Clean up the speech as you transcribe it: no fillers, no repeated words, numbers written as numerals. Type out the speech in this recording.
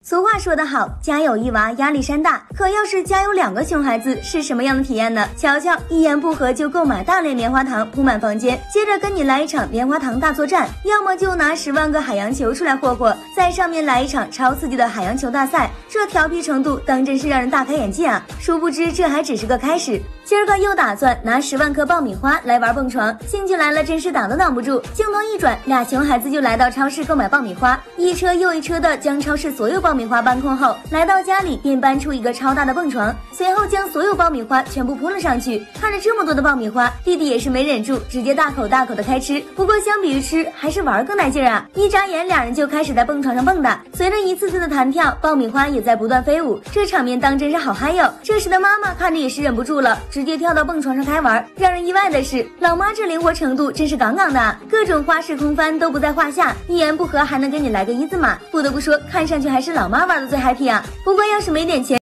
俗话说得好，家有一娃压力山大，可要是家有2个熊孩子是什么样的体验呢？瞧瞧，一言不合就购买大量棉花糖铺满房间，接着跟你来一场棉花糖大作战，要么就拿10万个海洋球出来霍霍，在上面来一场超刺激的海洋球大赛，这调皮程度当真是让人大开眼界啊！殊不知这还只是个开始，今儿个又打算拿10万颗爆米花来玩蹦床，兴趣来了真是挡都挡不住。镜头一转，俩熊孩子就来到超市购买爆米花，一车又一车的将超市所有爆米花搬空后，来到家里便搬出一个超大的蹦床，随后将所有爆米花全部铺了上去。看着这么多的爆米花，弟弟也是没忍住，直接大口大口的开吃。不过相比于吃，还是玩更带劲啊！一眨眼，俩人就开始在蹦床上蹦跶，随着一次次的弹跳，爆米花也在不断飞舞，这场面当真是好嗨哟！这时的妈妈看着也是忍不住了，直接跳到蹦床上开玩。让人意外的是，老妈这灵活程度真是杠杠的，各种花式空翻都不在话下，一言不合还能给你来个一字马。不得不说，看上去还是老妈玩的最 happy 啊！不过要是没点钱。